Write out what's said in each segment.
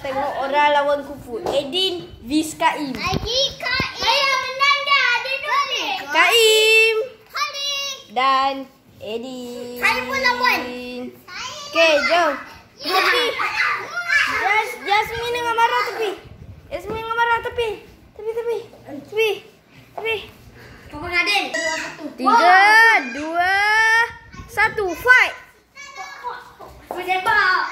tengok orang lawan kufu. Edin vs Kaim. Saya menang dah. Dia boleh. Kaim Khalid. dan Edin. Khalid pun lawan. Okey, jom. Tepi. Jasmine dengan Marah tepi. Jasmine dengan Marah tepi. Tepi. Papa Aden. 3, 2, 1, fight. Berdebat.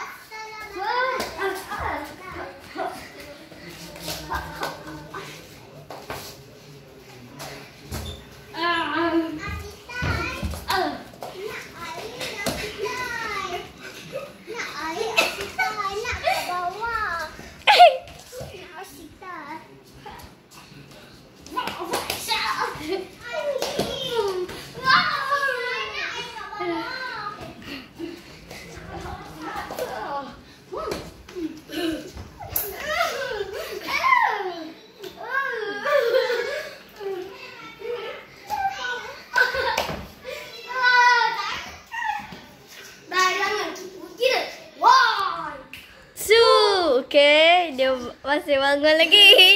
Okey, dia masih bangun lagi.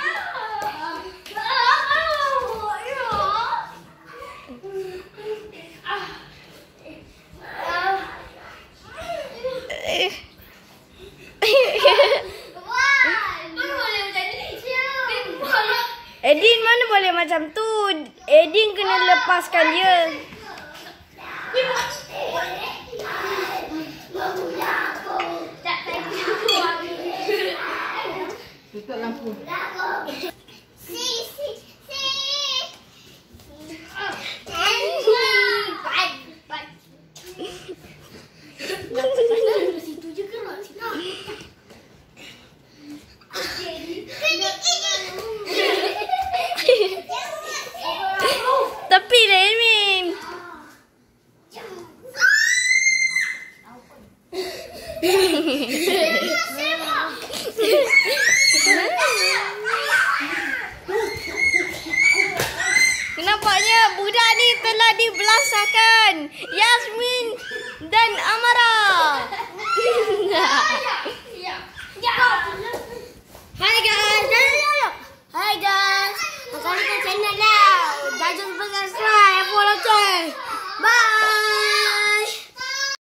Edin mana boleh macam tu? Edin kena lepaskan dia. Tutup lampu. Tepi dah Edin. Nampaknya budak ni telah dibelasakan. Yasmin dan Amara.